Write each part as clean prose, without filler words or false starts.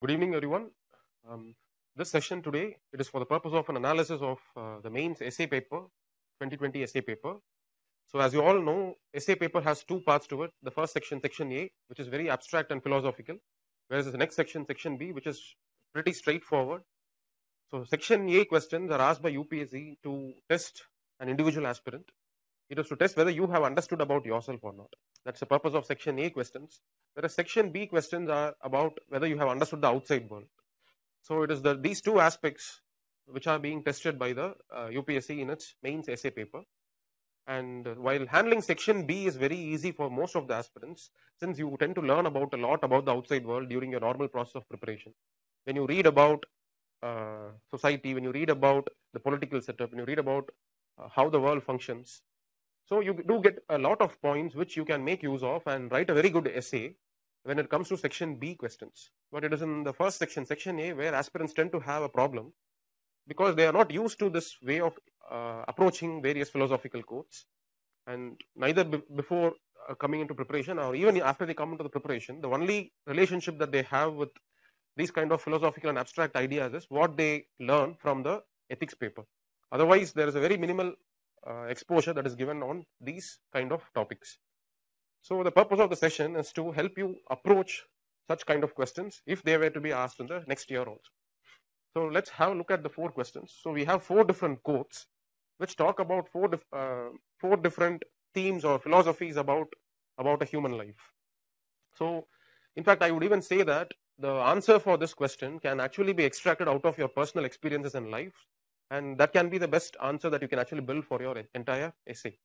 Good evening, everyone. Um, this session today, it is for the purpose of an analysis of the mains essay paper, 2020 essay paper. So as you all know, essay paper has two parts to it. The first section, section A, which is very abstract and philosophical, whereas the next section, section B, which is pretty straightforward. So section A questions are asked by UPSC to test an individual aspirant. It is to test whether you have understood about yourself or not. That's the purpose of section A questions. Whereas section B questions are about whether you have understood the outside world. So it is these two aspects which are being tested by the UPSC in its mains essay paper. And while handling section B is very easy for most of the aspirants, since you tend to learn about a lot about the outside world during your normal process of preparation. When you read about society, when you read about the political setup, when you read about how the world functions, so you do get a lot of points which you can make use of and write a very good essay when it comes to section B questions. But it is in the first section, section A, where aspirants tend to have a problem because they are not used to this way of approaching various philosophical quotes. And neither before coming into preparation or even after they come into the preparation, the only relationship that they have with these kind of philosophical and abstract ideas is what they learn from the ethics paper. Otherwise, there is a very minimal exposure that is given on these kind of topics. So the purpose of the session is to help you approach such kind of questions if they were to be asked in the next year also. So let's have a look at the four questions. So we have four different quotes which talk about four different themes or philosophies about a human life. So in fact, I would even say that the answer for this question can actually be extracted out of your personal experiences in life, and that can be the best answer that you can actually build for your entire essay.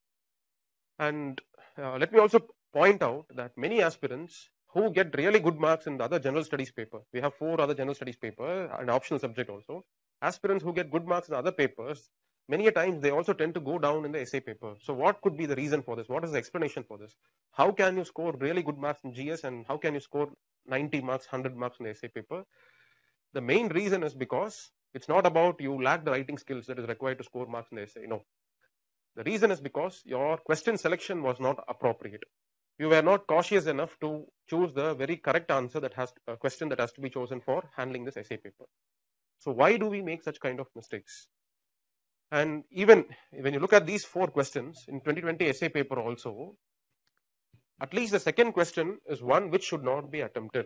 And let me also point out that many aspirants who get really good marks in the other general studies paper, we have 4 other general studies paper and optional subject also, aspirants who get good marks in other papers, many a times they also tend to go down in the essay paper. So what could be the reason for this? What is the explanation for this? How can you score really good marks in GS and how can you score 90 marks, 100 marks in the essay paper? The main reason is because it's not about you lack the writing skills that is required to score marks in the essay. No. The reason is because your question selection was not appropriate. You were not cautious enough to choose the very correct answer that has a question that has to be chosen for handling this essay paper. So why do we make such kind of mistakes? And even when you look at these 4 questions in 2020 essay paper also, at least the second question is one which should not be attempted.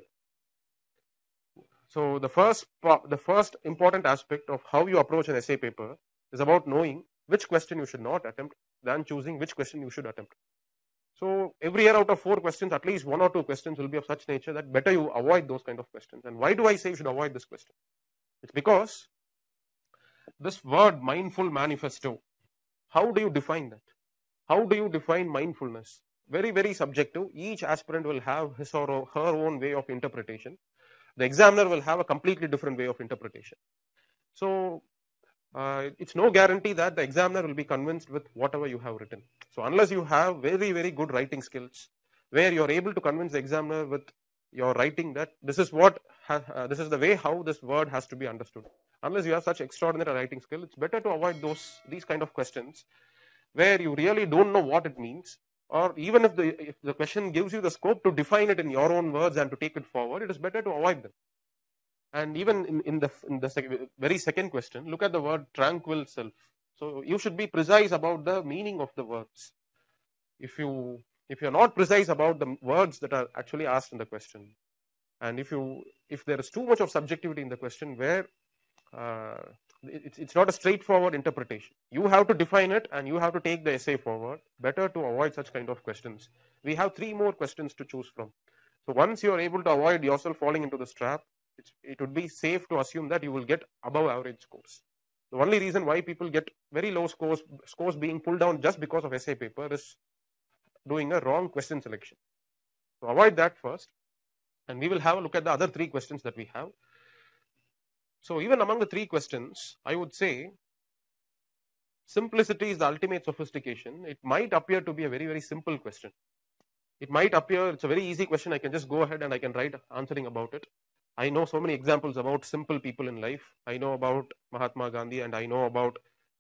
So the first important aspect of how you approach an essay paper is about knowing which question you should not attempt than choosing which question you should attempt. So every year out of 4 questions, at least 1 or 2 questions will be of such nature that better you avoid those kind of questions. And why do I say you should avoid this question? It's because this word mindful manifesto, how do you define that? How do you define mindfulness? Very, very subjective. Each aspirant will have his or her own way of interpretation. The examiner will have a completely different way of interpretation. So it's no guarantee that the examiner will be convinced with whatever you have written. So unless you have very, very good writing skills, where you are able to convince the examiner with your writing that this is what this is the way how this word has to be understood. Unless you have such extraordinary writing skill, it's better to avoid these kind of questions where you really don't know what it means, or even if the question gives you the scope to define it in your own words and to take it forward, it is better to avoid them. And even in the very second question, look at the word tranquil self. So you should be precise about the meaning of the words. If you're not precise about the words that are actually asked in the question, and if there is too much of subjectivity in the question where it's not a straightforward interpretation, you have to define it and you have to take the essay forward. Better to avoid such kind of questions. We have 3 more questions to choose from. So once you are able to avoid yourself falling into this trap, it would be safe to assume that you will get above average scores. The only reason why people get very low scores being pulled down just because of essay paper is doing a wrong question selection. So avoid that first, and we will have a look at the other 3 questions that we have. So even among the 3 questions, I would say simplicity is the ultimate sophistication. It might appear to be a very, very simple question. It might appear it's a very easy question. I can just go ahead and I can write answering about it. I know so many examples about simple people in life. I know about Mahatma Gandhi and I know about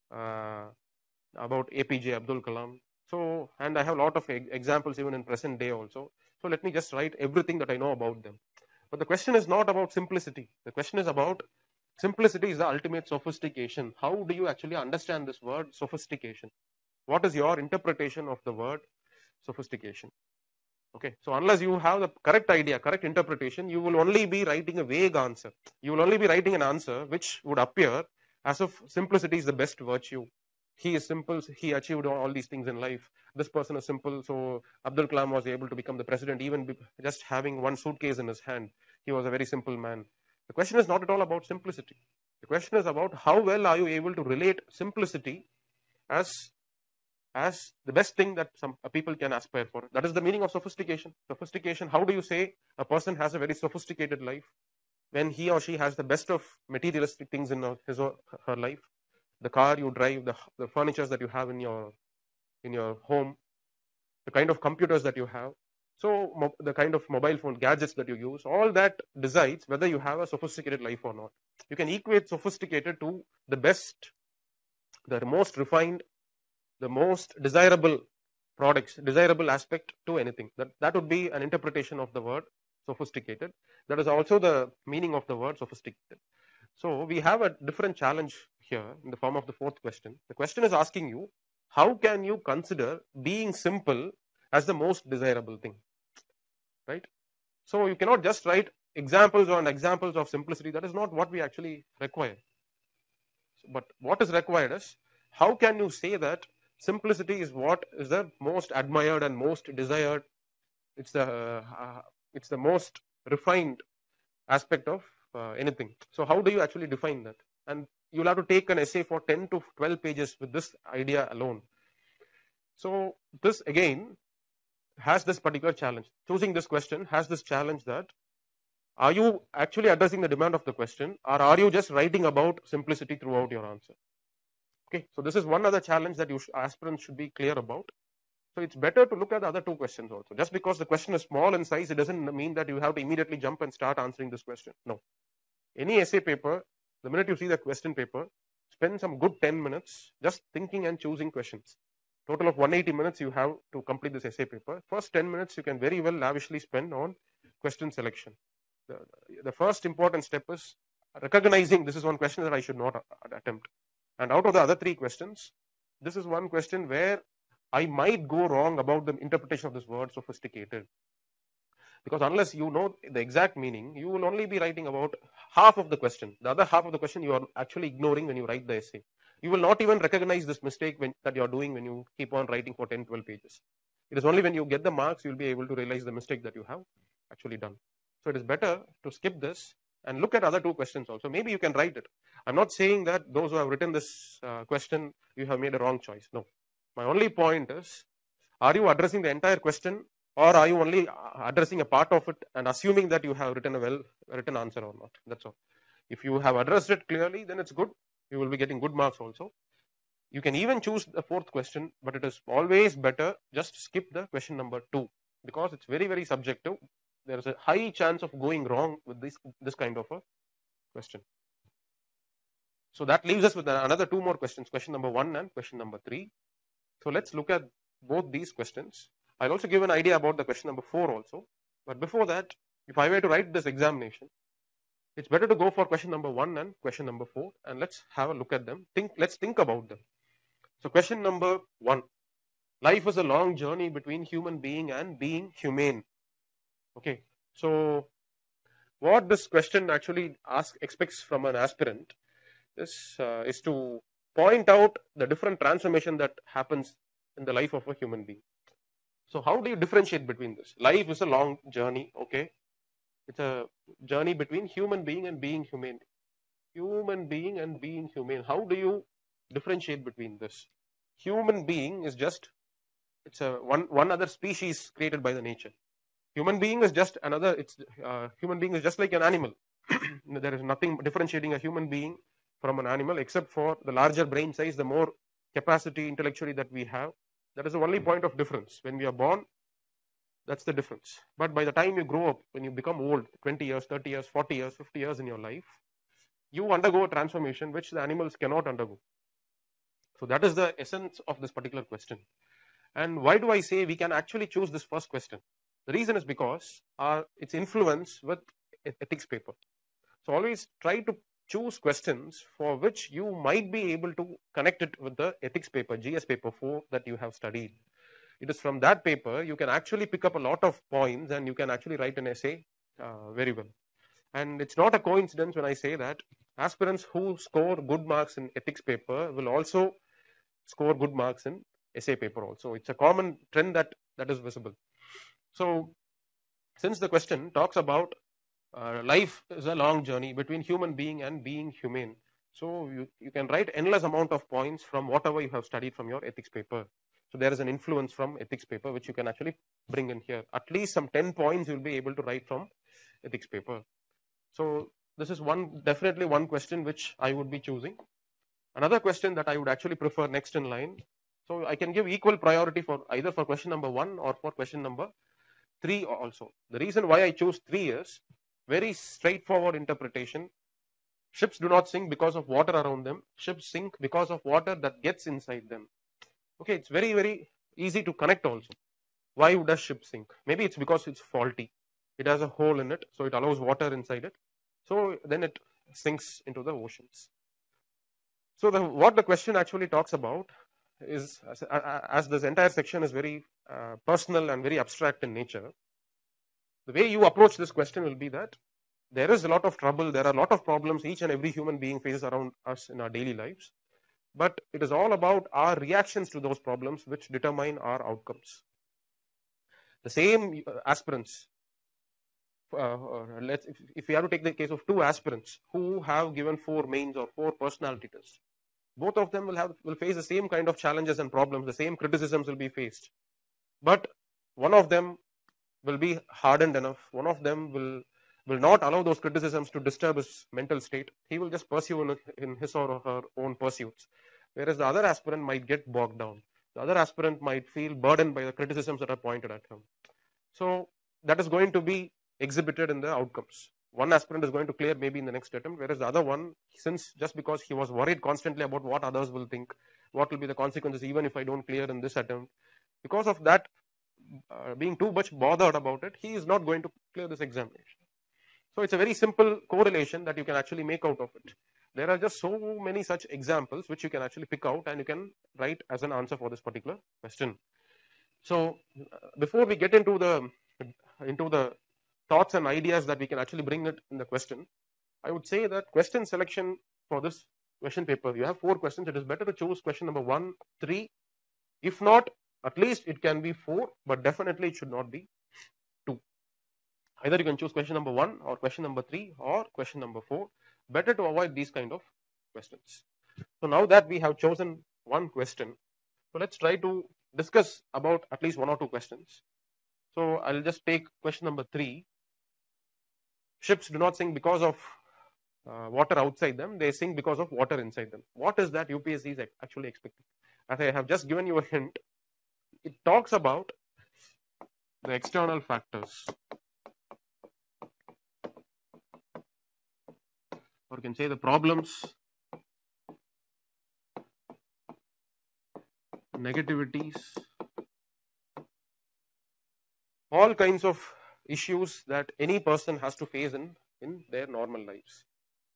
APJ Abdul Kalam. So, and I have a lot of examples even in present day also. So let me just write everything that I know about them. But the question is not about simplicity. The question is about simplicity is the ultimate sophistication. How do you actually understand this word sophistication? What is your interpretation of the word sophistication? Okay, so unless you have the correct idea, correct interpretation, you will only be writing a vague answer. You will only be writing an answer which would appear as if simplicity is the best virtue. He is simple, he achieved all these things in life. This person is simple, so Abdul Kalam was able to become the president even just having one suitcase in his hand. He was a very simple man. The question is not at all about simplicity. The question is about how well are you able to relate simplicity as the best thing that some people can aspire for. That is the meaning of sophistication. Sophistication, how do you say a person has a very sophisticated life when he or she has the best of materialistic things in his or her life? The car you drive, the furnitures that you have in your home, the kind of computers that you have, so the kind of mobile phone gadgets that you use, all that decides whether you have a sophisticated life or not. You can equate sophisticated to the best, the most refined, the most desirable products, desirable aspect to anything. That would be an interpretation of the word sophisticated. That is also the meaning of the word sophisticated. So we have a different challenge here in the form of the fourth question. The question is asking you, how can you consider being simple as the most desirable thing? Right? So you cannot just write examples on examples of simplicity. That is not what we actually require. But what is required is, how can you say that simplicity is what is the most admired and most desired? It's the most refined aspect of anything. So how do you actually define that? And you'll have to take an essay for 10 to 12 pages with this idea alone. So this again has this particular challenge. Choosing this question has this challenge that, are you actually addressing the demand of the question, or are you just writing about simplicity throughout your answer? Okay, so this is one other challenge that aspirants should be clear about. So it's better to look at the other two questions also. Just because the question is small in size, it doesn't mean that you have to immediately jump and start answering this question. No. Any essay paper, the minute you see the question paper, spend some good 10 minutes just thinking and choosing questions. Total of 180 minutes you have to complete this essay paper. First 10 minutes you can very well lavishly spend on question selection. The first important step is recognizing this is one question that I should not attempt. And out of the other three questions, this is one question where I might go wrong about the interpretation of this word sophisticated. Because unless you know the exact meaning, you will only be writing about half of the question. The other half of the question you are actually ignoring when you write the essay. You will not even recognize this mistake that you are doing when you keep on writing for 10, 12 pages. It is only when you get the marks you will be able to realize the mistake that you have actually done. So it is better to skip this and look at other two questions also. Maybe you can write it. I'm not saying that those who have written this question, you have made a wrong choice. No. My only point is, are you addressing the entire question, or are you only addressing a part of it and assuming that you have written a well-written answer or not? That's all. If you have addressed it clearly, then it's good. You will be getting good marks also. You can even choose the fourth question, but it is always better just skip the question number 2, because it's very, very subjective. There is a high chance of going wrong with this kind of a question. So that leaves us with another 2 more questions, question number 1 and question number 3. So let's look at both these questions. I'll also give an idea about the question number 4 also. But before that, if I were to write this examination, it's better to go for question number 1 and question number 4, and let's have a look at them. Let's think about them. So question number 1. Life is a long journey between human being and being humane. Okay, so what this question actually expects from an aspirant is to point out the different transformation that happens in the life of a human being. So how do you differentiate between this? Life is a long journey, okay? It's a journey between human being and being humane. Human being and being humane. How do you differentiate between this? Human being is just, it's a one other species created by the nature. Human being is just another, human being is just like an animal. There is nothing differentiating a human being from an animal except for the larger brain size, the more capacity intellectually that we have. That is the only point of difference. When we are born, that's the difference. But by the time you grow up, when you become old, 20 years, 30 years, 40 years, 50 years in your life, you undergo a transformation which the animals cannot undergo. So that is the essence of this particular question. And why do I say we can actually choose this first question? The reason is because its influence with ethics paper. So always try to choose questions for which you might be able to connect it with the ethics paper, GS paper 4 that you have studied. It is from that paper you can actually pick up a lot of points and you can actually write an essay very well. And it's not a coincidence when I say that aspirants who score good marks in ethics paper will also score good marks in essay paper also. It's a common trend that is visible. So since the question talks about life is a long journey between human being and being humane, so you can write endless amount of points from whatever you have studied from your ethics paper. So there is an influence from ethics paper which you can actually bring in here. At least some 10 points you'll be able to write from ethics paper. So this is definitely one question which I would be choosing. Another question that I would actually prefer next in line. So I can give equal priority for either for question number 1 or for question number 3 also. The reason why I choose 3 is very straightforward interpretation. Ships do not sink because of water around them. Ships sink because of water that gets inside them. Okay, it's very, very easy to connect also. Why does ship sink? Maybe it's because it's faulty. It has a hole in it, so it allows water inside it. So then it sinks into the oceans. So what the question actually talks about is, as this entire section is very personal and very abstract in nature, the way you approach this question will be that there is a lot of trouble, there are a lot of problems each and every human being faces around us in our daily lives, but it is all about our reactions to those problems which determine our outcomes. The same aspirants, if we have to take the case of 2 aspirants who have given 4 mains or 4 personality tests, both of them will face the same kind of challenges and problems, the same criticisms will be faced, but one of them will be hardened enough, one of them will not allow those criticisms to disturb his mental state. He will just pursue in his or her own pursuits, whereas the other aspirant might get bogged down. The other aspirant might feel burdened by the criticisms that are pointed at him. So that is going to be exhibited in the outcomes. One aspirant is going to clear maybe in the next attempt, whereas the other one, since just because he was worried constantly about what others will think, what will be the consequences even if I don't clear in this attempt, because of that, being too much bothered about it, he is not going to clear this examination. So it's a very simple correlation that you can actually make out of it. There are just so many such examples which you can actually pick out and you can write as an answer for this particular question. So before we get into the thoughts and ideas that we can actually bring it in the question, I would say that question selection for this question paper, you have 4 questions. It is better to choose question number 1, 3. If not, at least it can be 4, but definitely it should not be 2. Either you can choose question number 1 or question number 3 or question number 4. Better to avoid these kind of questions. So now that we have chosen one question, so let's try to discuss about at least 1 or 2 questions. So I'll just take question number 3. Ships do not sink because of water outside them, they sink because of water inside them. What is that UPSC is actually expecting? As I have just given you a hint, it talks about the external factors, or you can say the problems, negativities, all kinds of issues that any person has to face in their normal lives.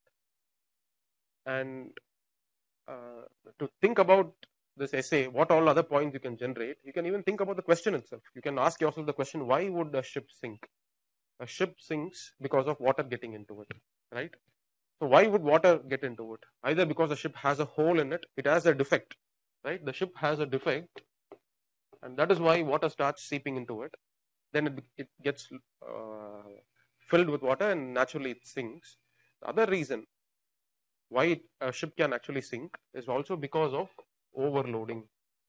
And to think about this essay, what all other points you can generate, you can even think about the question itself. You can ask yourself the question, why would a ship sink? A ship sinks because of water getting into it, right? So why would water get into it? Either because the ship has a hole in it, it has a defect, right? The ship has a defect, and that is why water starts seeping into it. Then it gets filled with water and naturally it sinks. The other reason why a ship can actually sink is also because of overloading.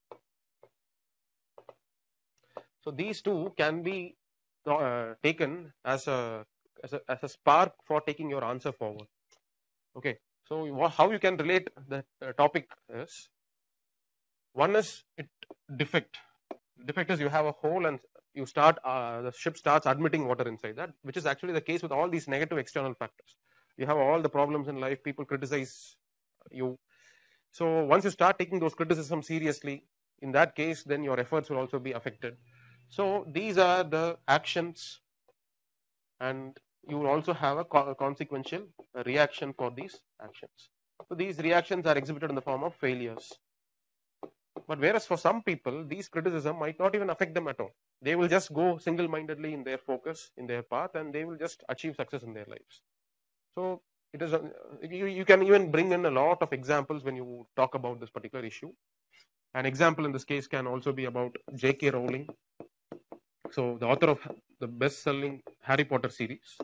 So these two can be taken as a spark for taking your answer forward. Okay, so how you can relate the topic is, one is defect. Defect is you have a hole and you start the ship starts admitting water inside that, which is actually the case with all these negative external factors. You have all the problems in life, people criticize you. So once you start taking those criticisms seriously, in that case, then your efforts will also be affected. So these are the actions and you will also have a consequential reaction for these actions. So these reactions are exhibited in the form of failures. But whereas for some people, these criticism might not even affect them at all. They will just go single-mindedly in their focus, in their path, and they will just achieve success in their lives. So it is you can even bring in a lot of examples when you talk about this particular issue. An example in this case can also be about J.K. Rowling. So the author of the best-selling Harry Potter series.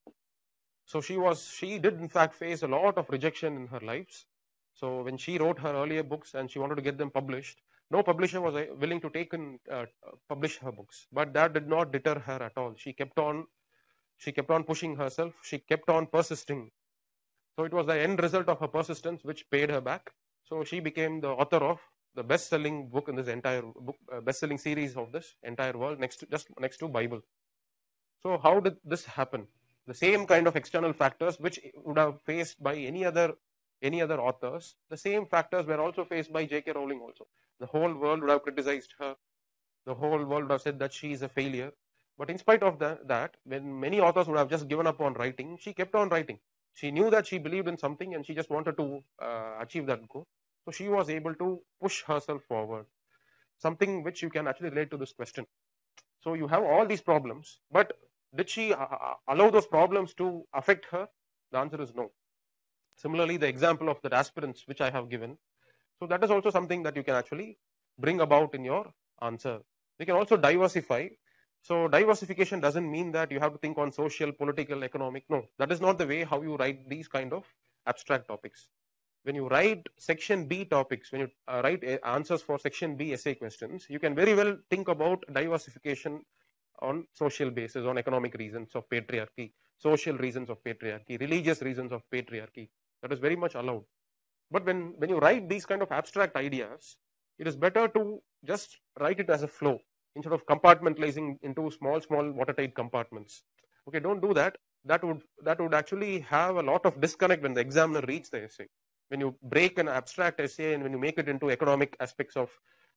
So she did in fact face a lot of rejection in her lives. So when she wrote her earlier books and she wanted to get them published, no publisher was willing to take and publish her books. But that did not deter her at all. She kept on pushing herself. She kept on persisting. So it was the end result of her persistence which paid her back. So she became the author of the best-selling book in this entire book, best-selling series of this entire world, next to Bible. So how did this happen? The same kind of external factors which would have faced by any other authors, the same factors were also faced by J.K. Rowling also. The whole world would have criticized her. The whole world would have said that she is a failure. But in spite of that, when many authors would have just given up on writing, she kept on writing. She knew that she believed in something and she just wanted to achieve that goal. So she was able to push herself forward. Something which you can actually relate to this question. So you have all these problems, but did she allow those problems to affect her? The answer is no. Similarly, the example of that aspirants which I have given. So that is also something that you can actually bring about in your answer. We can also diversify. So diversification doesn't mean that you have to think on social, political, economic. No, that is not the way how you write these kind of abstract topics. When you write section B topics, when you write answers for section B essay questions, you can very well think about diversification on social basis, on economic reasons of patriarchy, social reasons of patriarchy, religious reasons of patriarchy. That is very much allowed. But when you write these kind of abstract ideas, it is better to just write it as a flow instead of compartmentalizing into small watertight compartments. Okay, don't do that. That would actually have a lot of disconnect when the examiner reads the essay. When you break an abstract essay and when you make it into economic aspects of,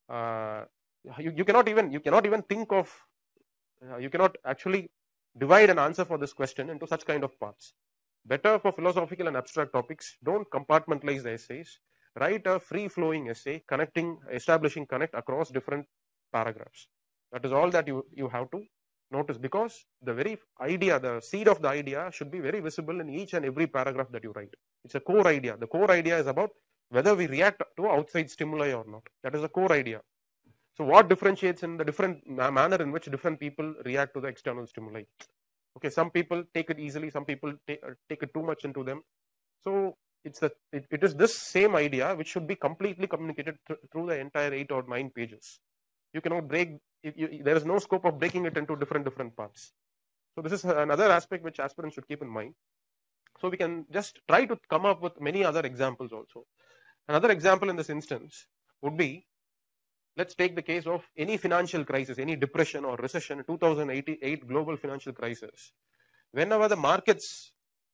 you cannot even think of, you cannot actually divide an answer for this question into such kind of parts. Better for philosophical and abstract topics, don't compartmentalize the essays. Write a free-flowing essay, establishing connect across different paragraphs. That is all that you have to notice, because the very idea, the seed of the idea should be very visible in each and every paragraph that you write. It's a core idea. The core idea is about whether we react to outside stimuli or not. That is the core idea. So what differentiates in the different manner in which different people react to the external stimuli? Okay, some people take it easily, some people take it too much into them. So it is this same idea which should be completely communicated through the entire 8 or 9 pages. You cannot break, there is no scope of breaking it into different parts. So this is another aspect which aspirants should keep in mind. So we can just try to come up with many other examples also. Another example in this instance would be, let's take the case of any financial crisis, any depression or recession, 2008 global financial crisis. Whenever the markets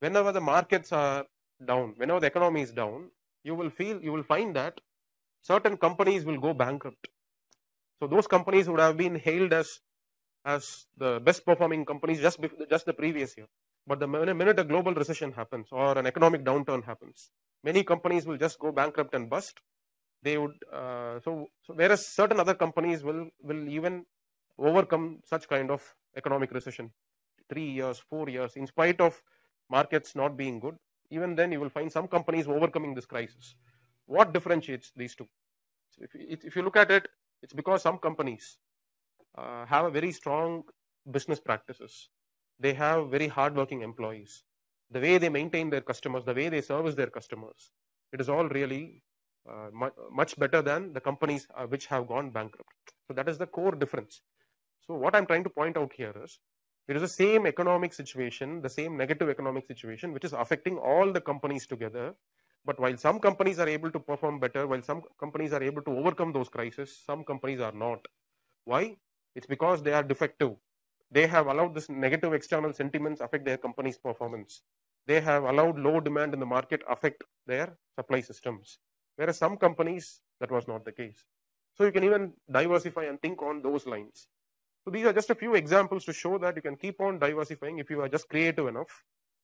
are down, whenever the economy is down, you will find that certain companies will go bankrupt. So those companies would have been hailed as the best performing companies just the previous year. But the minute a global recession happens or an economic downturn happens, many companies will just go bankrupt and bust. They would so whereas certain other companies will even overcome such kind of economic recession 3 years, 4 years, in spite of markets not being good. Even then, you will find some companies overcoming this crisis. What differentiates these two? So if you look at it, it's because some companies have a very strong business practices. They have very hardworking employees. The way they maintain their customers, the way they service their customers, it is all really much better than the companies which have gone bankrupt. So that is the core difference. So what I'm trying to point out here is, it is the same economic situation, the same negative economic situation, which is affecting all the companies together. But while some companies are able to perform better, while some companies are able to overcome those crises, some companies are not. Why? It's because they are defective. They have allowed this negative external sentiments affect their company's performance. They have allowed low demand in the market affect their supply systems. Whereas some companies, that was not the case. So you can even diversify and think on those lines. So these are just a few examples to show that you can keep on diversifying if you are just creative enough,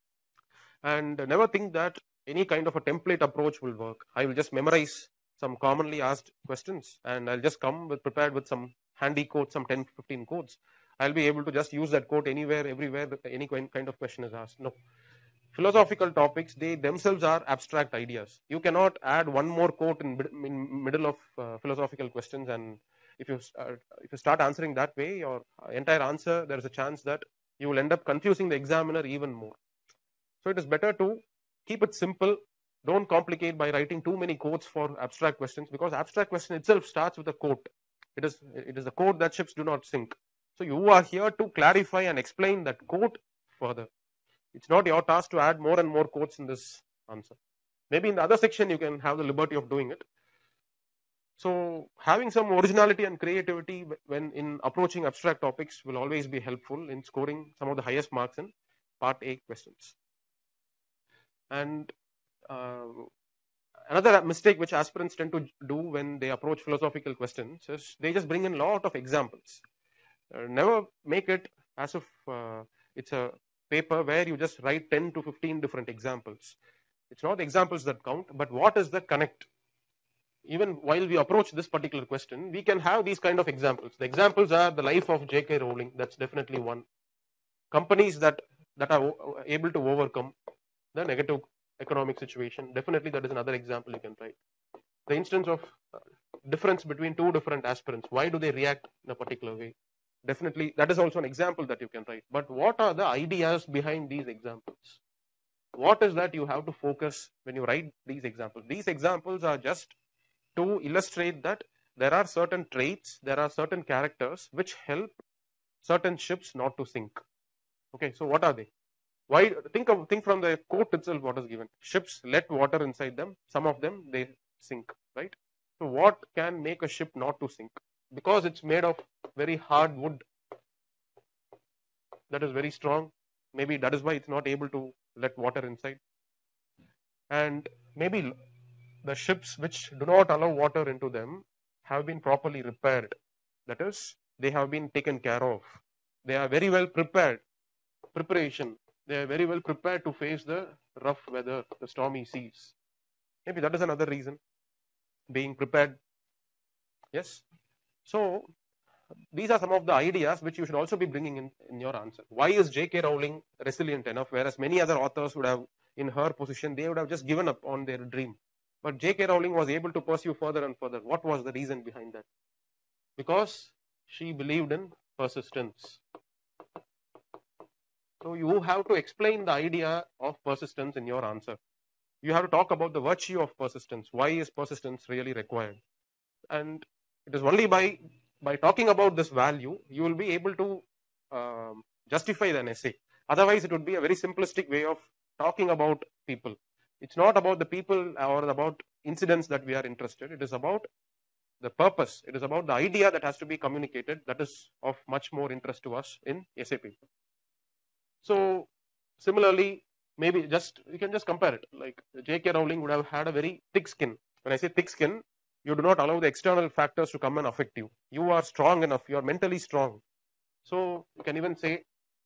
and never think that any kind of a template approach will work. I will just memorize some commonly asked questions and I'll just come with prepared with some handy quotes, some 10 15 quotes. I'll be able to just use that quote anywhere, everywhere that any kind of question is asked. No. Philosophical topics, they themselves are abstract ideas. You cannot add one more quote in middle of philosophical questions, and if you start answering that way, your entire answer, there is a chance that you will end up confusing the examiner even more. So it is better to keep it simple. Don't complicate by writing too many quotes for abstract questions, because abstract question itself starts with a quote. It is the quote that ships do not sink. So you are here to clarify and explain that quote further. It's not your task to add more and more quotes in this answer. Maybe in the other section you can have the liberty of doing it. So having some originality and creativity when in approaching abstract topics will always be helpful in scoring some of the highest marks in part A questions. And another mistake which aspirants tend to do when they approach philosophical questions is they just bring in a lot of examples. Never make it as if it's a paper where you just write 10 to 15 different examples. It's not the examples that count, but what is the connect. Even while we approach this particular question, we can have these kind of examples. The examples are the life of J.K. Rowling, that's definitely one. Companies that are able to overcome the negative economic situation, definitely that is another example you can write. The instance of difference between two different aspirants, why do they react in a particular way? Definitely that is also an example that you can write. But what are the ideas behind these examples? What is that you have to focus when you write these examples? These examples are just to illustrate that there are certain traits, there are certain characters which help certain ships not to sink. Okay, so what are they? Why think from the quote itself what is given. Ships let water inside them, some of them they sink, right? So what can make a ship not to sink? Because it's made of very hard wood that is very strong. Maybe that is why it's not able to let water inside. And maybe the ships which do not allow water into them have been properly repaired. That is, they have been taken care of. They are very well prepared. Preparation. They are very well prepared to face the rough weather, the stormy seas. Maybe that is another reason. Being prepared. Yes. So these are some of the ideas which you should also be bringing in your answer. Why is J.K. Rowling resilient enough, whereas many other authors would have, in her position, they would have just given up on their dream. But J.K. Rowling was able to pursue further and further. What was the reason behind that? Because she believed in persistence. So you have to explain the idea of persistence in your answer. You have to talk about the virtue of persistence. Why is persistence really required? And it is only by talking about this value, you will be able to justify an essay. Otherwise, it would be a very simplistic way of talking about people. It's not about the people or about incidents that we are interested. It is about the purpose. It is about the idea that has to be communicated. That is of much more interest to us in essay paper. So similarly, maybe you can just compare it. Like J.K. Rowling would have had a very thick skin. When I say thick skin, you do not allow the external factors to come and affect you. You are strong enough. You are mentally strong. So you can even say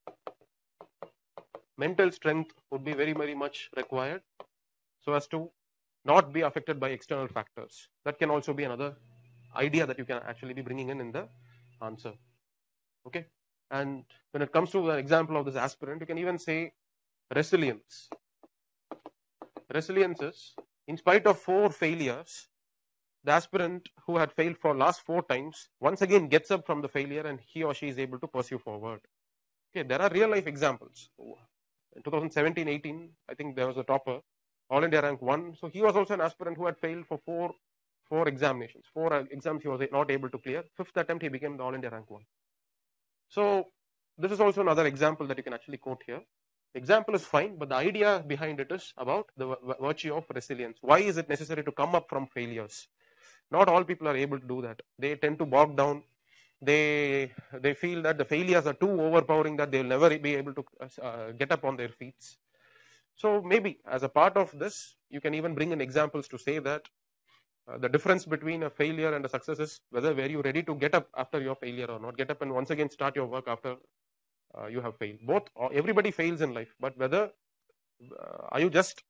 mental strength would be very, very much required so as to not be affected by external factors. That can also be another idea that you can actually be bringing in the answer. Okay. And when it comes to the example of this aspirant, you can even say resilience. Resilience is, in spite of 4 failures, the aspirant who had failed for last 4 times once again gets up from the failure and he or she is able to pursue forward. Okay, there are real life examples. In 2017-18, I think there was a topper, All India rank 1. So he was also an aspirant who had failed for 4 examinations. 4 exams he was not able to clear. 5th attempt he became the All India rank 1. So this is also another example that you can actually quote here. Example is fine, but the idea behind it is about the virtue of resilience. Why is it necessary to come up from failures? Not all people are able to do that. They tend to bog down. They feel that the failures are too overpowering, that they'll never be able to get up on their feet. So maybe as a part of this, you can even bring in examples to say that The difference between a failure and a success is whether were you ready to get up after your failure or not, get up and once again start your work after you have failed. Both, everybody fails in life, but whether are you just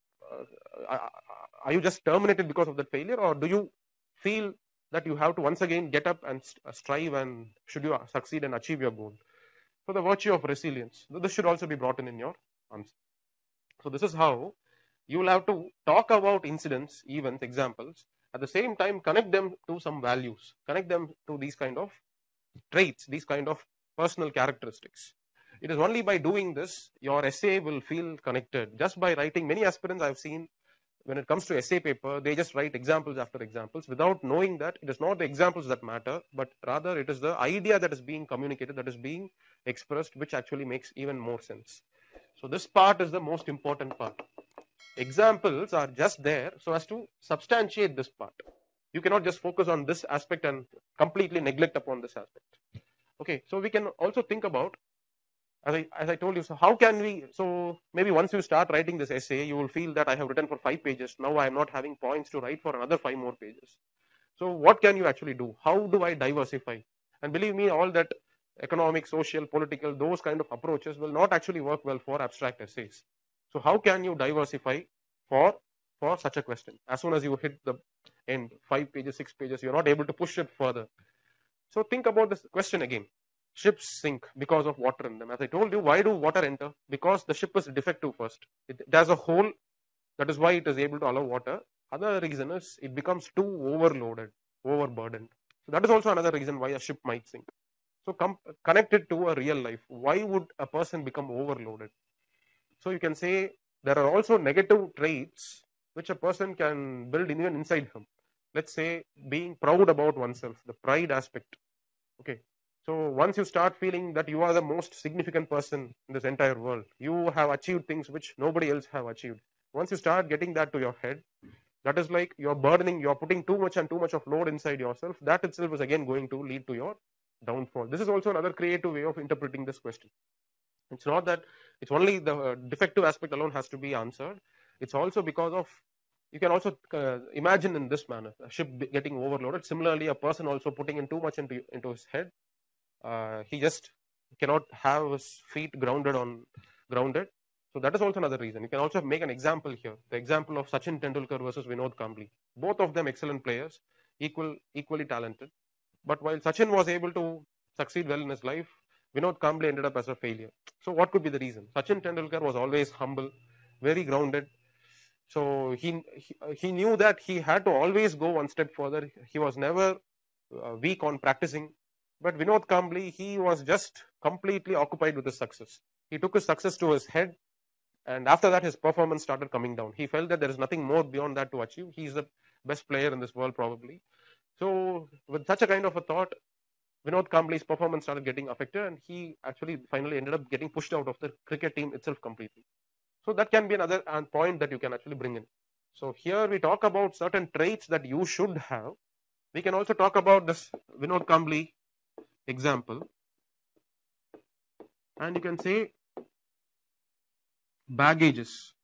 are you just terminated because of that failure, or do you feel that you have to once again get up and strive, and should you succeed and achieve your goal? So the virtue of resilience, this should also be brought in your answer. So this is how you will have to talk about incidents, events, examples, at the same time connect them to some values, connect them to these kind of traits, these kind of personal characteristics. It is only by doing this your essay will feel connected. Just by writing, many aspirants I've seen, when it comes to essay paper, they just write examples after examples without knowing that it is not the examples that matter, but rather it is the idea that is being communicated, that is being expressed, which actually makes even more sense. So this part is the most important part. Examples are just there so as to substantiate this part. You cannot just focus on this aspect and completely neglect upon this aspect. Okay, so we can also think about, as I told you, so how can we, so maybe once you start writing this essay, you will feel that I have written for 5 pages. Now I am not having points to write for another 5 more pages. So what can you actually do? How do I diversify? And believe me, all that economic, social, political, those kind of approaches will not actually work well for abstract essays. So how can you diversify for such a question? As soon as you hit the end, 5 pages, 6 pages, you're not able to push it further. So think about this question again. Ships sink because of water in them. As I told you, why do water enter? Because the ship is defective first. It has a hole, that is why it is able to allow water. Other reason is it becomes too overloaded, overburdened. So that is also another reason why a ship might sink. So connect it to a real life. Why would a person become overloaded? So you can say there are also negative traits which a person can build even inside him. Let's say being proud about oneself, the pride aspect. Okay. So once you start feeling that you are the most significant person in this entire world, you have achieved things which nobody else have achieved. Once you start getting that to your head, that is like you're burdening, you're putting too much and too much of load inside yourself. That itself is again going to lead to your downfall. This is also another creative way of interpreting this question. It's not that it's only the defective aspect alone has to be answered. It's also because of, you can also imagine in this manner, a ship getting overloaded. Similarly, a person also putting in too much into his head. He just cannot have his feet grounded. So that is also another reason. You can also make an example here. The example of Sachin Tendulkar versus Vinod Kambli. Both of them excellent players, equally talented. But while Sachin was able to succeed well in his life, Vinod Kambli ended up as a failure. So what could be the reason? Sachin Tendulkar was always humble, very grounded. So he knew that he had to always go one step further. He was never weak on practicing. But Vinod Kambli, he was just completely occupied with his success. He took his success to his head, and after that his performance started coming down. He felt that there is nothing more beyond that to achieve. He is the best player in this world probably. So with such a kind of a thought, Vinod Kambli's performance started getting affected, and he actually finally ended up getting pushed out of the cricket team itself completely. So that can be another point that you can actually bring in. So here we talk about certain traits that you should have. We can also talk about this Vinod Kambli example, and you can say baggages,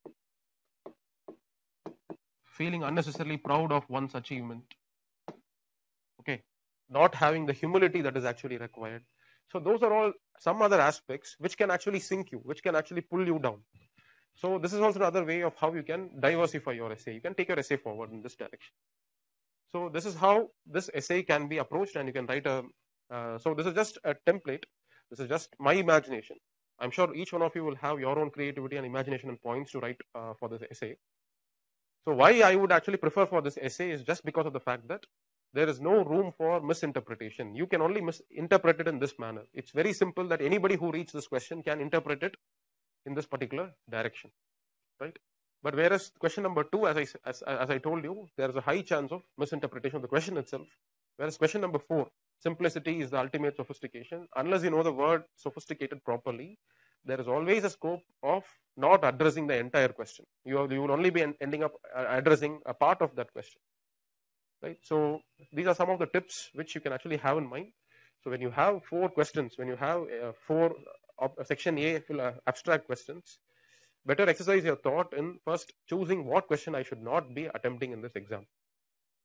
feeling unnecessarily proud of one's achievement. Okay, not having the humility that is actually required. So those are all some other aspects which can actually sink you, which can actually pull you down. So this is also another way of how you can diversify your essay. You can take your essay forward in this direction. So this is how this essay can be approached, and you can write a, so this is just a template. This is just my imagination. I'm sure each one of you will have your own creativity and imagination and points to write for this essay. So why I would actually prefer for this essay is just because of the fact that there is no room for misinterpretation. You can only misinterpret it in this manner. It's very simple that anybody who reads this question can interpret it in this particular direction, right? But whereas question number 2, as I told you, there is a high chance of misinterpretation of the question itself. Whereas question number 4, simplicity is the ultimate sophistication. Unless you know the word sophisticated properly, there is always a scope of not addressing the entire question. You will only be ending up addressing a part of that question, right? So these are some of the tips which you can actually have in mind. So when you have 4 questions, when you have 4 section A abstract questions, better exercise your thought in first choosing what question I should not be attempting in this exam.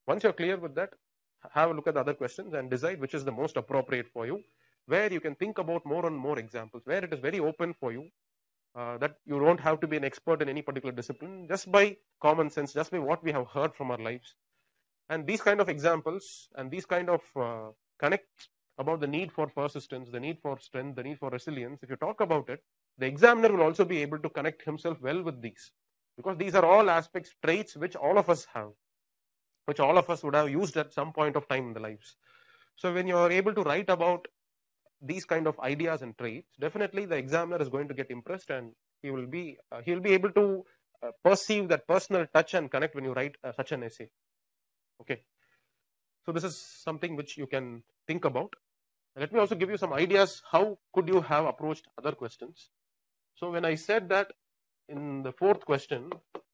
Once you're clear with that, have a look at the other questions and decide which is the most appropriate for you, where you can think about more and more examples, where it is very open for you, that you don't have to be an expert in any particular discipline, just by common sense, just by what we have heard from our lives. And these kind of examples and these kind of connect about the need for persistence, the need for strength, the need for resilience. If you talk about it, the examiner will also be able to connect himself well with these, because these are all aspects, traits which all of us have, which all of us would have used at some point of time in the lives. So when you are able to write about these kind of ideas and traits, definitely the examiner is going to get impressed, and he will be able to perceive that personal touch and connect when you write such an essay. Okay, so this is something which you can think about. Let me also give you some ideas how could you have approached other questions. So when I said that in the fourth question,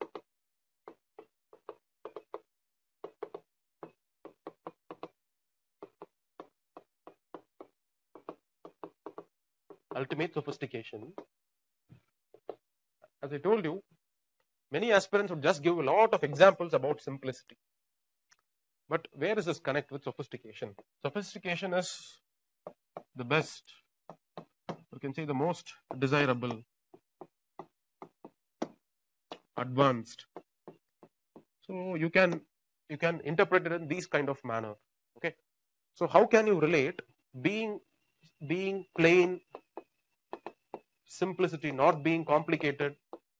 ultimate sophistication, as I told you, many aspirants would just give a lot of examples about simplicity. But where does this connect with sophistication? Sophistication is the best, you can say the most desirable, advanced. So you can interpret it in these kind of manner. Okay, so how can you relate being plain, simplicity, not being complicated?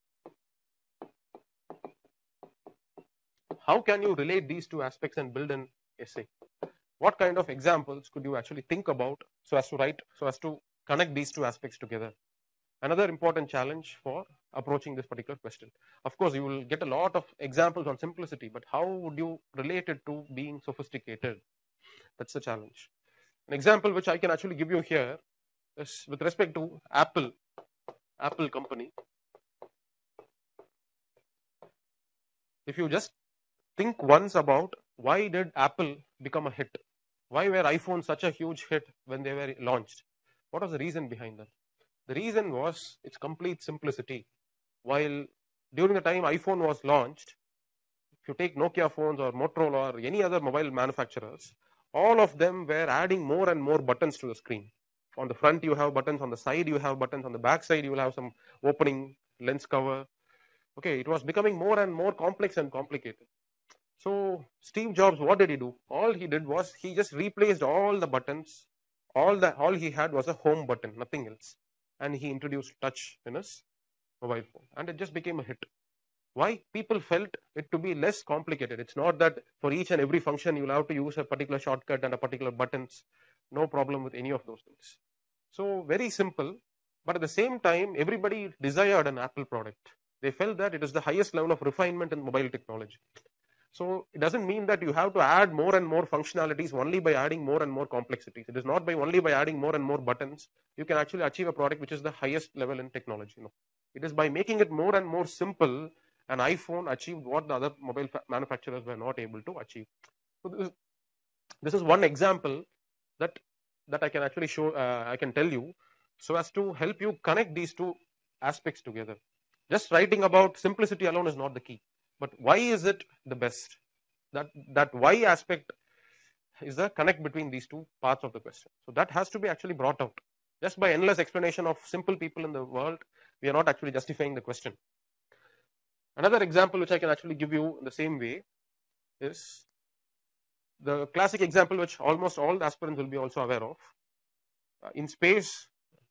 How can you relate these two aspects and build an essay? What kind of examples could you actually think about so as to connect these two aspects together? Another important challenge for approaching this particular question. Of course, you will get a lot of examples on simplicity, but how would you relate it to being sophisticated? That's the challenge. An example which I can actually give you here is with respect to Apple company. If you just think once about why did Apple become a hit? Why were iPhones such a huge hit when they were launched? What was the reason behind that? The reason was its complete simplicity. While during the time iPhone was launched, if you take Nokia phones or Motorola or any other mobile manufacturers, all of them were adding more and more buttons to the screen. On the front you have buttons, on the side you have buttons, on the back side you will have some opening lens cover. Okay, it was becoming more and more complex and complicated. So Steve Jobs, what did he do? All he did was he just replaced all the buttons. All he had was a home button, nothing else. And he introduced touch in his mobile phone, and it just became a hit. Why? People felt it to be less complicated. It's not that for each and every function you'll have to use a particular shortcut and a particular buttons. No problem with any of those things. So very simple, but at the same time, everybody desired an Apple product. They felt that it is the highest level of refinement in mobile technology. So it doesn't mean that you have to add more and more functionalities only by adding more and more complexities. It is not only by adding more and more buttons you can actually achieve a product which is the highest level in technology. No, it is by making it more and more simple. An iPhone achieved what the other mobile manufacturers were not able to achieve. So this is one example that I can actually show. I can tell you so as to help you connect these two aspects together. Just writing about simplicity alone is not the key. But why is it the best? That why aspect is the connect between these two parts of the question. So that has to be actually brought out. Just by endless explanation of simple people in the world, we are not actually justifying the question. Another example which I can actually give you in the same way is the classic example which almost all the aspirants will be also aware of. In space,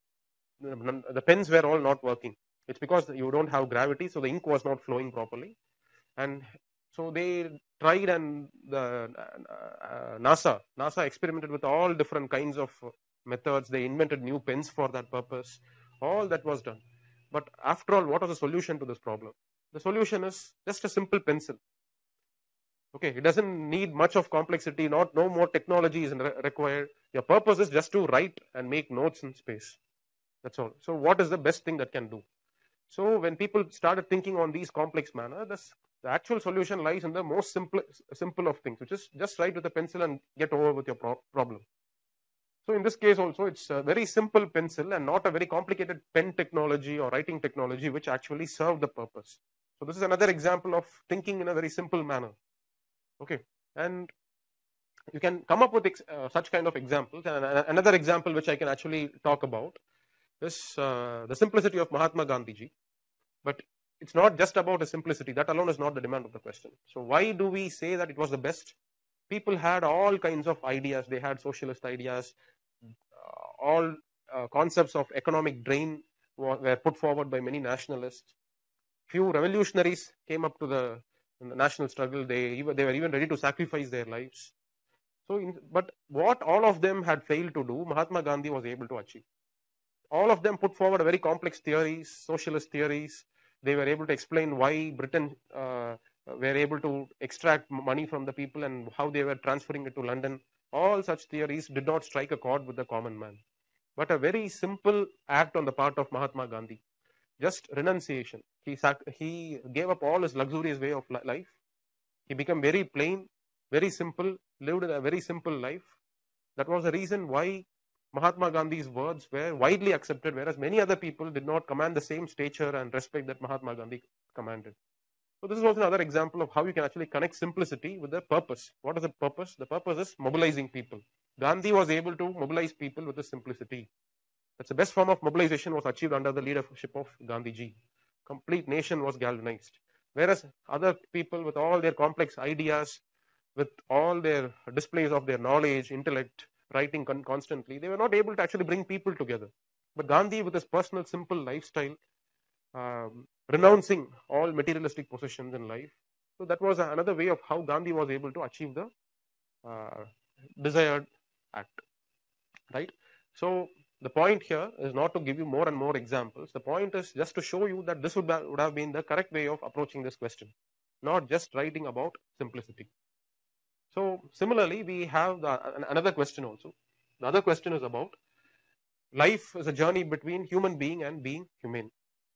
the pens were all not working. It's because you don't have gravity, so the ink was not flowing properly. And so they tried, and the NASA experimented with all different kinds of methods. They invented new pens for that purpose. All that was done. But after all, what was the solution to this problem? The solution is just a simple pencil. Okay, it doesn't need much of complexity, no more technology is required. Your purpose is just to write and make notes in space. That's all. So what is the best thing that can do? So when people started thinking on these complex manner, the actual solution lies in the most simple of things, which is just write with a pencil and get over with your problem. So in this case also, it's a very simple pencil and not a very complicated pen technology or writing technology which actually serve the purpose. So this is another example of thinking in a very simple manner. Okay, And you can come up with such kind of examples. And another example which I can actually talk about is the simplicity of Mahatma Gandhi ji. But it's not just about the simplicity. That alone is not the demand of the question. So why do we say that it was the best? People had all kinds of ideas. They had socialist ideas. All concepts of economic drain were put forward by many nationalists. Few revolutionaries came up to the national struggle. They were even ready to sacrifice their lives. So, but what all of them had failed to do, Mahatma Gandhi was able to achieve. All of them put forward very complex theories, socialist theories. They were able to explain why Britain were able to extract money from the people and how they were transferring it to London. All such theories did not strike a chord with the common man. But a very simple act on the part of Mahatma Gandhi, just renunciation. He gave up all his luxurious way of life. He became very plain, very simple, lived a very simple life. That was the reason why Mahatma Gandhi's words were widely accepted, whereas many other people did not command the same stature and respect that Mahatma Gandhi commanded. So this is also another example of how you can actually connect simplicity with the purpose. What is the purpose? The purpose is mobilizing people. Gandhi was able to mobilize people with the simplicity. That's the best form of mobilization was achieved under the leadership of Gandhiji. Complete nation was galvanized. Whereas other people with all their complex ideas, with all their displays of their knowledge, intellect, writing constantly, they were not able to actually bring people together. But Gandhi, with his personal, simple lifestyle, renouncing all materialistic possessions in life, so that was another way of how Gandhi was able to achieve the desired act, right? So the point here is not to give you more and more examples. The point is just to show you that this would have been the correct way of approaching this question, not just writing about simplicity. So similarly, we have another question also. The other question is about life is a journey between human being and being humane.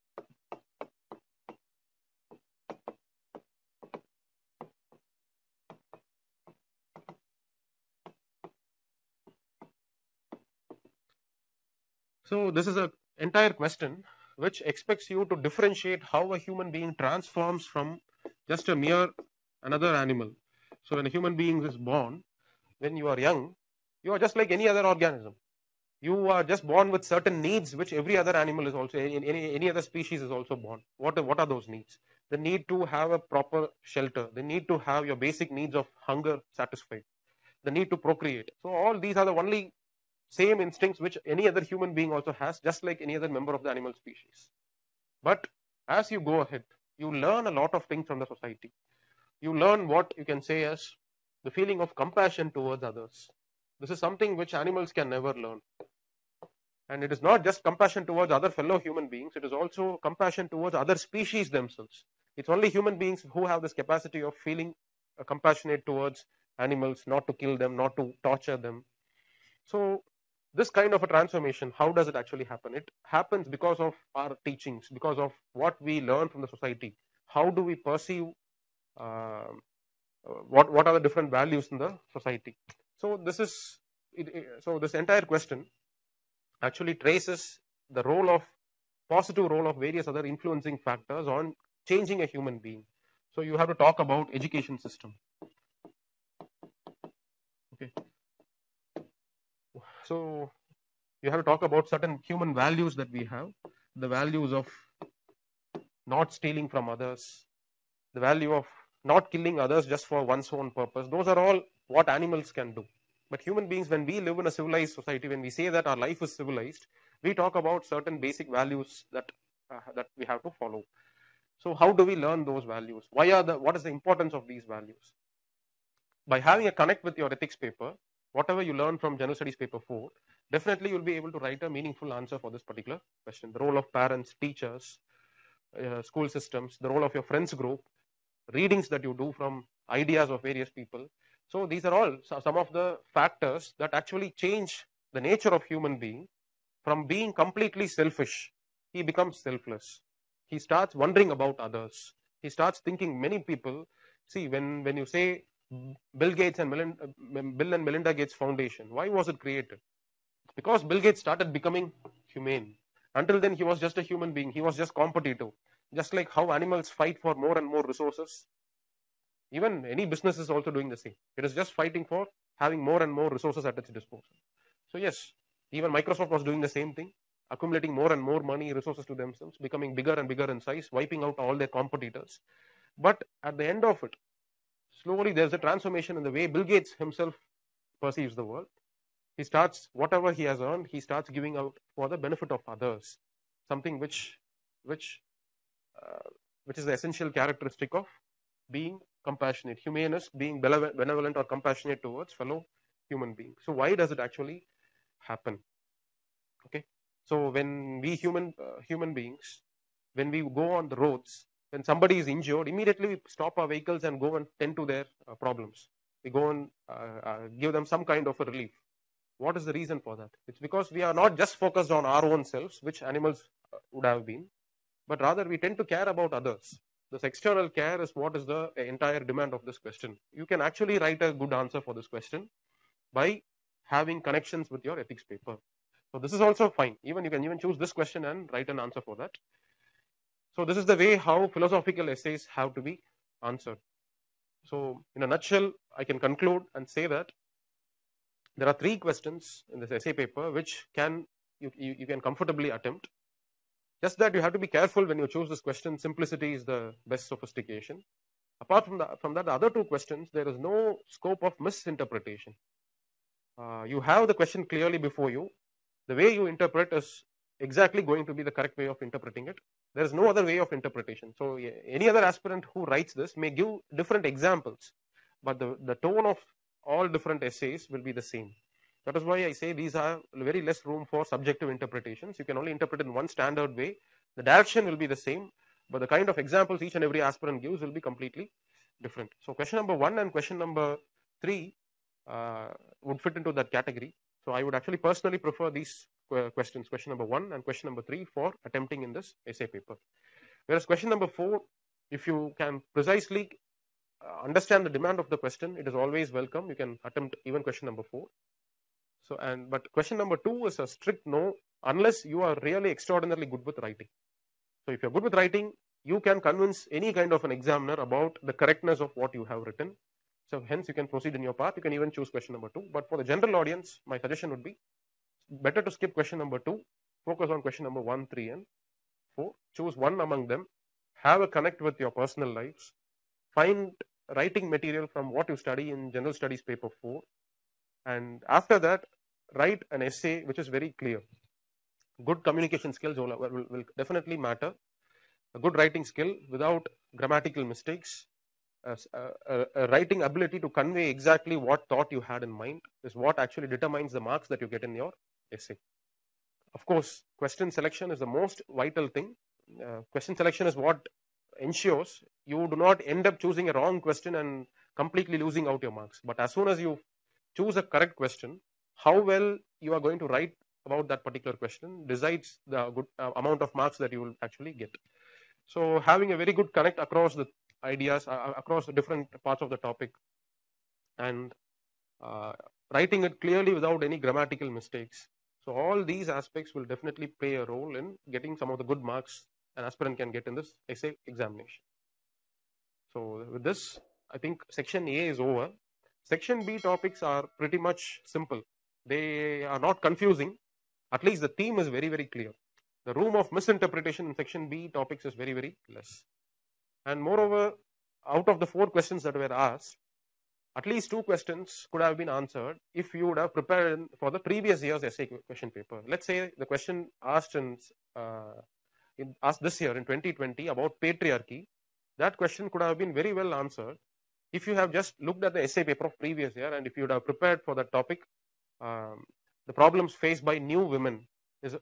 So this is an entire question which expects you to differentiate how a human being transforms from just a mere another animal. So when a human being is born, when you are young, you are just like any other organism. You are just born with certain needs which every other animal is also, any other species is also born. What are those needs? The need to have a proper shelter. The need to have your basic needs of hunger satisfied. The need to procreate. So all these are the only same instincts which any other human being also has, just like any other member of the animal species. But as you go ahead, you learn a lot of things from the society. You learn what you can say as the feeling of compassion towards others. This is something which animals can never learn. And it is not just compassion towards other fellow human beings, it is also compassion towards other species themselves. It's only human beings who have this capacity of feeling compassionate towards animals, not to kill them, not to torture them. So this kind of a transformation, how does it actually happen? It happens because of our teachings, because of what we learn from the society. How do we perceive what are the different values in the society? So this is so this entire question actually traces the positive role of various other influencing factors on changing a human being. So you have to talk about education system. Okay. So you have to talk about certain human values that we have, the values of not stealing from others, the value of not killing others just for one's own purpose. Those are all what animals can do. But human beings, when we live in a civilized society, when we say that our life is civilized, we talk about certain basic values that we have to follow. So how do we learn those values? What is the importance of these values? By having a connect with your ethics paper, whatever you learn from general studies paper 4, definitely you'll be able to write a meaningful answer for this particular question. The role of parents, teachers, school systems, the role of your friends group, readings that you do from ideas of various people. So these are all some of the factors that actually change the nature of human being. From being completely selfish, he becomes selfless. He starts wondering about others. He starts thinking. Many people see when you say Bill and Melinda Gates Foundation, why was it created? Because Bill Gates started becoming humane. Until then, he was just a human being. He was just competitive. Just like how animals fight for more and more resources, Even any business is also doing the same. It is just fighting for having more and more resources at its disposal. So yes, even Microsoft was doing the same thing, accumulating more and more money, resources to themselves, becoming bigger and bigger in size, wiping out all their competitors. But at the end of it, slowly there's a transformation in the way Bill Gates himself perceives the world. He starts, whatever he has earned, he starts giving out for the benefit of others, something which uh, which is the essential characteristic of being compassionate, humanist, being benevolent or compassionate towards fellow human beings. So why does it actually happen? Okay, so when we human beings, when we go on the roads, when somebody is injured, immediately we stop our vehicles and go and tend to their problems. We go and give them some kind of a relief. What is the reason for that? It's because we are not just focused on our own selves, which animals would have been, but rather we tend to care about others. This external care is what is the entire demand of this question. You can actually write a good answer for this question by having connections with your ethics paper. So this is also fine. Even you can even choose this question and write an answer for that. So this is the way how philosophical essays have to be answered. So in a nutshell, I can conclude and say that there are 3 questions in this essay paper which you can comfortably attempt. Just that you have to be careful when you choose this question. Simplicity is the best sophistication. Apart from that, the other 2 questions, there is no scope of misinterpretation. You have the question clearly before you. The way you interpret is exactly going to be the correct way of interpreting it. There is no other way of interpretation. So any other aspirant who writes this may give different examples, but the tone of all different essays will be the same. That is why I say these are very less room for subjective interpretations. You can only interpret in one standard way. The direction will be the same, but the kind of examples each and every aspirant gives will be completely different. So question number 1 and question number 3 would fit into that category. So I would actually personally prefer these questions, question number 1 and question number 3, for attempting in this essay paper. Whereas question number 4, if you can precisely understand the demand of the question, it is always welcome. You can attempt even question number 4. So but question number 2 is a strict no, unless you are really extraordinarily good with writing. So if you're good with writing, you can convince any kind of an examiner about the correctness of what you have written. So hence you can proceed in your path. You can even choose question number 2. But for the general audience, my suggestion would be better to skip question number 2, focus on question number 1, 3 and 4. Choose one among them, have a connect with your personal lives, find writing material from what you study in general studies paper 4, and after that write an essay which is very clear. Good communication skills will definitely matter. A good writing skill without grammatical mistakes, a writing ability to convey exactly what thought you had in mind is what actually determines the marks that you get in your essay. Of course, question selection is the most vital thing. Question selection is what ensures you do not end up choosing a wrong question and completely losing out your marks. But as soon as you choose a correct question, how well you are going to write about that particular question decides the good amount of marks that you will actually get. So having a very good connect across the ideas, across the different parts of the topic, and writing it clearly without any grammatical mistakes. So all these aspects will definitely play a role in getting some of the good marks an aspirant can get in this essay examination. So with this, I think section A is over. Section B topics are pretty much simple. They are not confusing. At least the theme is very, very clear. The room of misinterpretation in section B topics is very, very less. And moreover, out of the 4 questions that were asked, at least 2 questions could have been answered if you would have prepared for the previous year's essay question paper. Let's say the question asked asked this year in 2020 about patriarchy. That question could have been very well answered if you have just looked at the essay paper of previous year, and if you would have prepared for that topic. The problems faced by new women is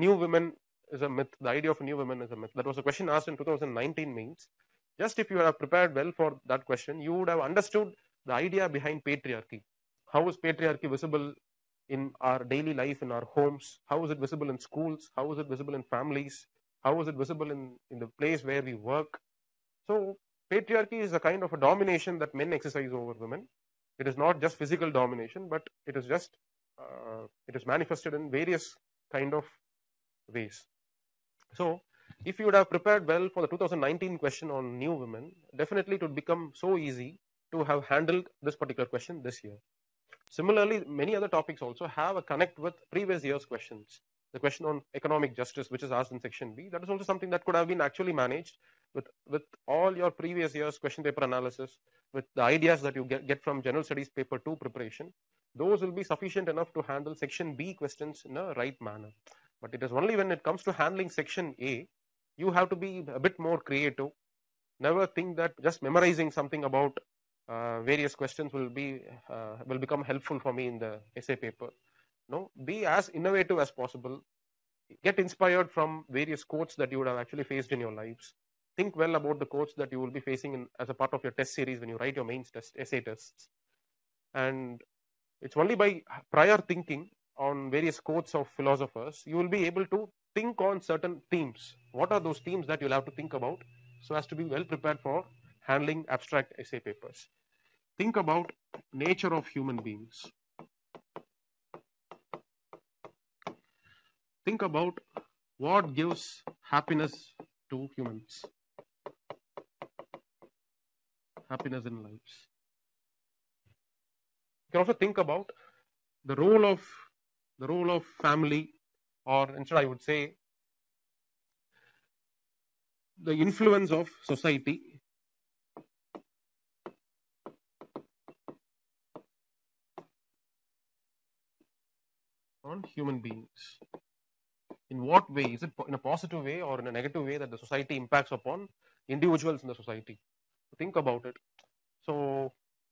a myth. The idea of new women is a myth. That was a question asked in 2019 means. Just if you have prepared well for that question, you would have understood the idea behind patriarchy. How is patriarchy visible in our daily life, in our homes? How is it visible in schools? How is it visible in families? How is it visible in the place where we work? So patriarchy is a kind of a domination that men exercise over women. It is not just physical domination, but it is just it is manifested in various kind of ways. So if you would have prepared well for the 2019 question on new women, definitely it would become so easy to have handled this particular question this year. Similarly, many other topics also have a connect with previous year's questions. The question on economic justice, which is asked in section B, that is also something that could have been actually managed with all your previous year's question paper analysis, with the ideas that you get from general studies paper 2 preparation. Those will be sufficient enough to handle section B questions in a right manner. But it is only when it comes to handling section A, you have to be a bit more creative. Never think that just memorizing something about various questions will become helpful for me in the essay paper. No, be as innovative as possible. Get inspired from various quotes that you would have actually faced in your lives. Think well about the quotes that you will be facing as a part of your test series when you write your mains test, essay tests. And it's only by prior thinking on various quotes of philosophers, you will be able to think on certain themes. What are those themes that you'll have to think about so as to be well prepared for handling abstract essay papers? Think about nature of human beings. Think about what gives happiness to humans, happiness in lives. You can also think about the role of family, or instead I would say the influence of society on human beings. In what way? Is it in a positive way or in a negative way that the society impacts upon individuals in the society? Think about it. So,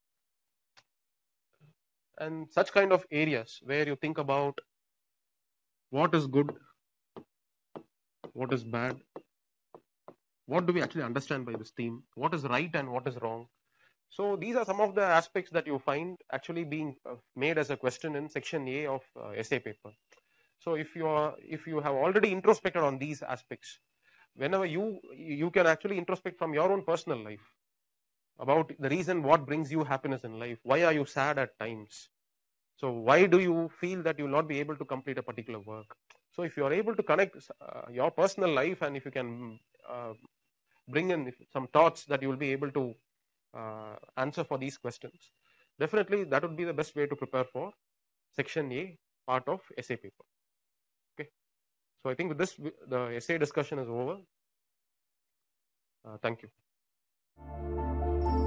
and such kind of areas where you think about what is good, what is bad, what do we actually understand by this theme, what is right and what is wrong. So these are some of the aspects that you find actually being made as a question in section A of essay paper. So if you have already introspected on these aspects, whenever you can actually introspect from your own personal life about the reason what brings you happiness in life. Why are you sad at times? So why do you feel that you will not be able to complete a particular work? So if you are able to connect your personal life, and if you can bring in some thoughts that you will be able to answer for these questions, definitely that would be the best way to prepare for section A part of essay paper. Okay, so I think with this the essay discussion is over. Thank you.